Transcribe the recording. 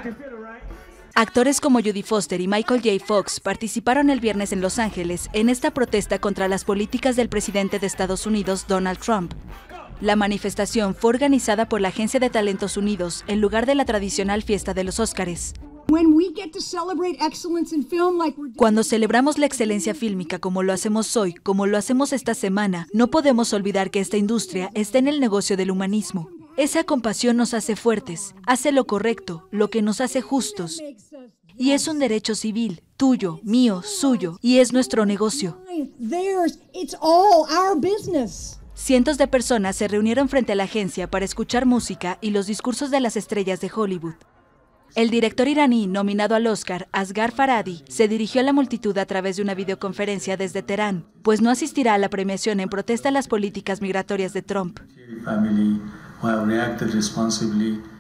Actores como Jodie Foster y Michael J. Fox participaron el viernes en Los Ángeles en esta protesta contra las políticas del presidente de Estados Unidos, Donald Trump. La manifestación fue organizada por la Agencia de Talentos Unidos en lugar de la tradicional fiesta de los Óscares. Cuando celebramos la excelencia fílmica como lo hacemos hoy, como lo hacemos esta semana, no podemos olvidar que esta industria está en el negocio del humanismo. Esa compasión nos hace fuertes, hace lo correcto, lo que nos hace justos. Y es un derecho civil, tuyo, mío, suyo, y es nuestro negocio. Cientos de personas se reunieron frente a la agencia para escuchar música y los discursos de las estrellas de Hollywood. El director iraní nominado al Oscar, Asghar Farhadi, se dirigió a la multitud a través de una videoconferencia desde Teherán, pues no asistirá a la premiación en protesta a las políticas migratorias de Trump.